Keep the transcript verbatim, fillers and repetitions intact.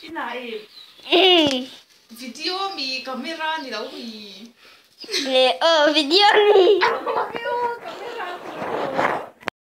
Này, video mi camera ni đâu mi. Le, oh, video ni.